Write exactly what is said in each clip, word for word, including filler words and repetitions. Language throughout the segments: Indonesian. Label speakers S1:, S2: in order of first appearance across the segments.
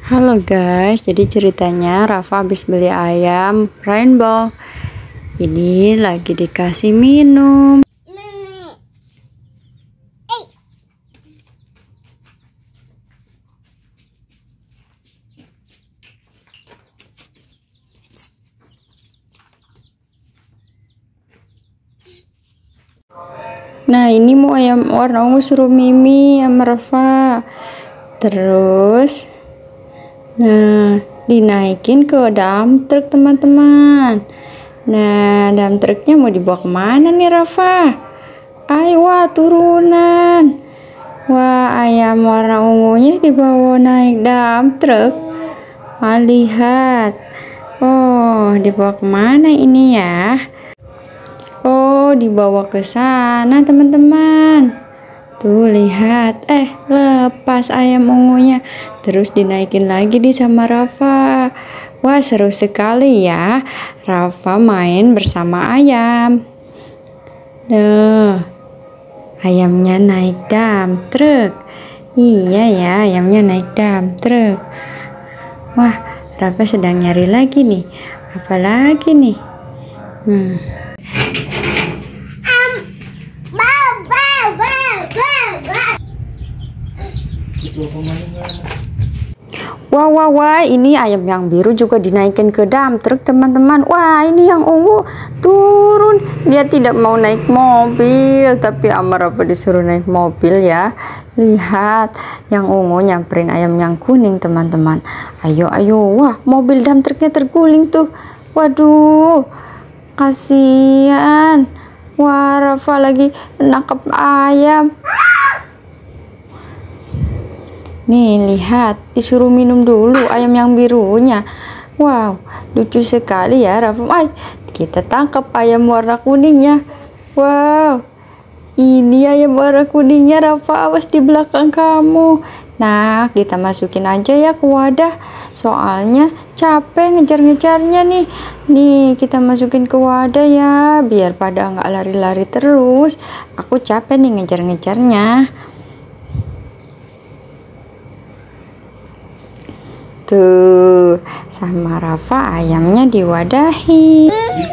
S1: Halo guys, jadi ceritanya Rafa habis beli ayam rainbow. Ini lagi dikasih minum. Nah, ini mau ayam warna ungu suruh Mimi sama Rafa. Terus nah, dinaikin ke dump truk teman-teman. Nah, dump truknya mau dibawa kemana nih Rafa? Ayo, wah, turunan. Wah, ayam warna ungunya dibawa naik dump truk. Wah, lihat. Oh, dibawa kemana ini ya? Oh, dibawa ke sana teman-teman. Tuh lihat, eh lepas ayam ungunya, terus dinaikin lagi di sama Rafa. Wah, seru sekali ya, Rafa main bersama ayam. Nah, ayamnya naik dump truk. Iya ya, ayamnya naik dump truk. Wah, Rafa sedang nyari lagi nih. Apa lagi nih? Hmm. Wah, wah, wah, ini ayam yang biru juga dinaikin ke dump truk teman-teman. Wah, ini yang ungu turun. Dia tidak mau naik mobil, tapi Amar apa disuruh naik mobil ya. Lihat, yang ungu nyamperin ayam yang kuning teman-teman. Ayo, ayo. Wah, mobil dump truknya terguling tuh. Waduh, kasihan. Wah, Rafa lagi nangkap ayam. Nih, lihat, disuruh minum dulu ayam yang birunya. Wow, lucu sekali ya Rafa. Ay, kita tangkap ayam warna kuningnya. Wow, ini ayam warna kuningnya Rafa, awas di belakang kamu. Nah, kita masukin aja ya ke wadah. Soalnya capek ngejar-ngejarnya nih. Nih, kita masukin ke wadah ya, biar pada nggak lari-lari terus. Aku capek nih ngejar-ngejarnya. Tuh, sama Rafa ayamnya diwadahi.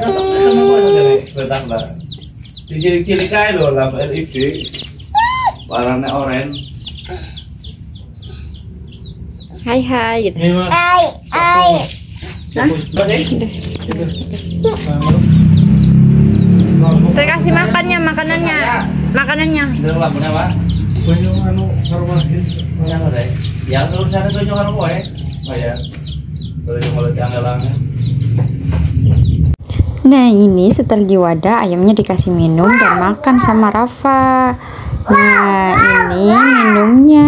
S2: Cilik-cilik aja loh, lampu L E D warnanya oranye.
S1: Hai hai gitu.
S2: Hai hai.
S1: Nah, udah kasih makannya, makanannya, makanannya.
S2: Lampunya apa? Banyak anu karwahin. Yang terus sana banyak karwahin. Oh ya, kalau jangan-jangan.
S1: Nah, ini setelah di wadah ayamnya dikasih minum dan makan sama Rafa. Nah, ini minumnya.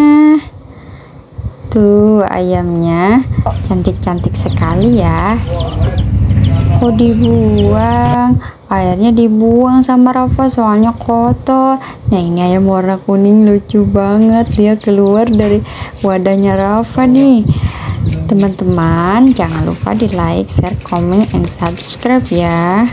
S1: Tuh ayamnya cantik-cantik sekali ya. Kok dibuang? Airnya dibuang sama Rafa soalnya kotor. Nah, ini ayam warna kuning lucu banget. Dia keluar dari wadahnya Rafa nih. Teman-teman, jangan lupa di like, share, comment, and subscribe ya.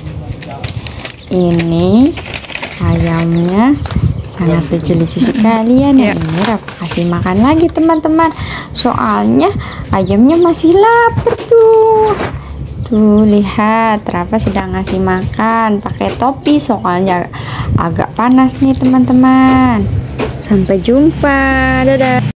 S1: Ini ayamnya sangat lucu-lucu sekali ya. Nah, ini Rafa kasih makan lagi teman-teman. Soalnya ayamnya masih lapar tuh. Tuh lihat, Rafa sedang ngasih makan pakai topi soalnya agak panas nih teman-teman. Sampai jumpa, dadah.